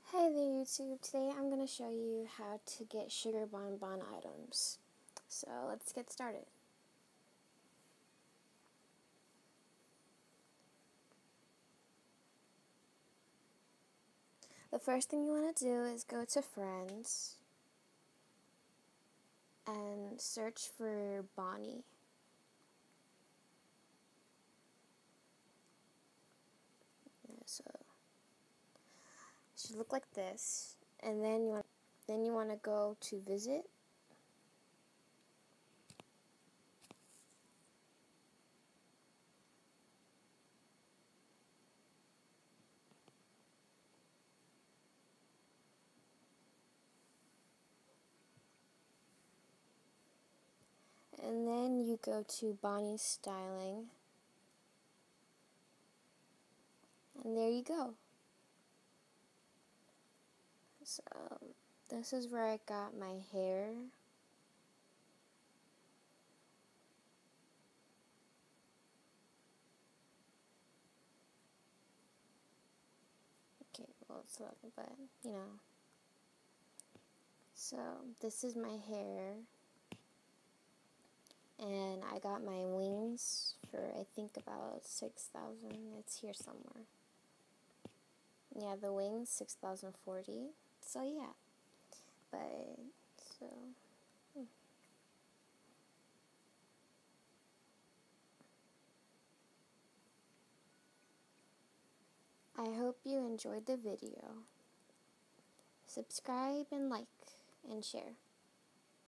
Hey there YouTube, today I'm going to show you how to get Sugar Bonbon items. So let's get started. The first thing you want to do is go to Friends and search for Bonnie. So it should look like this, and then you want to go to Visit. And then you go to Bonnie's Styling. And there you go. So this is where I got my hair. Okay, well it's not, but you know. So this is my hair. And I got my wings for I think about 6,000. It's here somewhere. Yeah, the wings 6,040. So yeah, but so I hope you enjoyed the video. Subscribe and like and share.